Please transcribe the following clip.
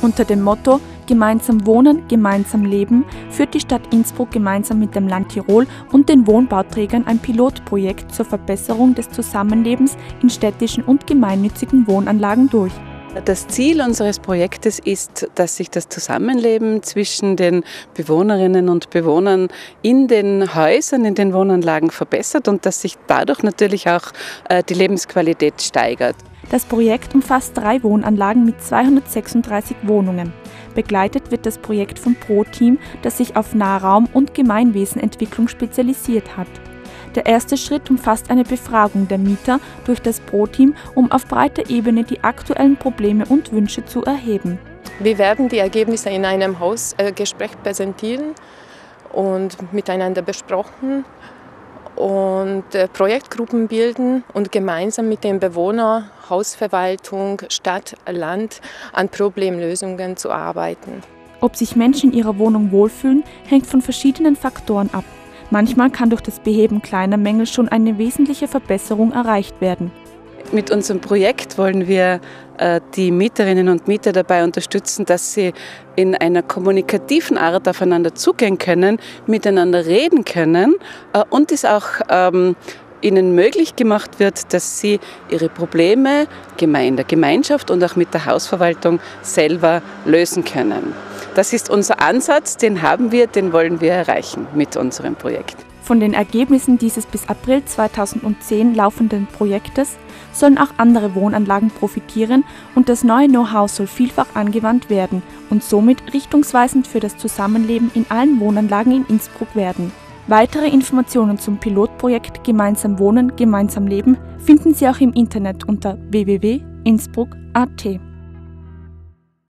Unter dem Motto Gemeinsam wohnen, gemeinsam leben führt die Stadt Innsbruck gemeinsam mit dem Land Tirol und den Wohnbauträgern ein Pilotprojekt zur Verbesserung des Zusammenlebens in städtischen und gemeinnützigen Wohnanlagen durch. Das Ziel unseres Projektes ist, dass sich das Zusammenleben zwischen den Bewohnerinnen und Bewohnern in den Häusern, in den Wohnanlagen verbessert und dass sich dadurch natürlich auch die Lebensqualität steigert. Das Projekt umfasst 3 Wohnanlagen mit 236 Wohnungen. Begleitet wird das Projekt vom Pro-Team, das sich auf Nahraum- und Gemeinwesenentwicklung spezialisiert hat. Der erste Schritt umfasst eine Befragung der Mieter durch das Pro-Team, um auf breiter Ebene die aktuellen Probleme und Wünsche zu erheben. Wir werden die Ergebnisse in einem Hausgespräch präsentieren und miteinander besprochen und Projektgruppen bilden und gemeinsam mit den Bewohnern, Hausverwaltung, Stadt, Land an Problemlösungen zu arbeiten. Ob sich Menschen in ihrer Wohnung wohlfühlen, hängt von verschiedenen Faktoren ab. Manchmal kann durch das Beheben kleiner Mängel schon eine wesentliche Verbesserung erreicht werden. Mit unserem Projekt wollen wir die Mieterinnen und Mieter dabei unterstützen, dass sie in einer kommunikativen Art aufeinander zugehen können, miteinander reden können und es auch ihnen möglich gemacht wird, dass sie ihre Probleme in der Gemeinschaft und auch mit der Hausverwaltung selber lösen können. Das ist unser Ansatz, den haben wir, den wollen wir erreichen mit unserem Projekt. Von den Ergebnissen dieses bis April 2010 laufenden Projektes sollen auch andere Wohnanlagen profitieren und das neue Know-how soll vielfach angewandt werden und somit richtungsweisend für das Zusammenleben in allen Wohnanlagen in Innsbruck werden. Weitere Informationen zum Pilotprojekt Gemeinsam wohnen, gemeinsam leben finden Sie auch im Internet unter www.innsbruck.at.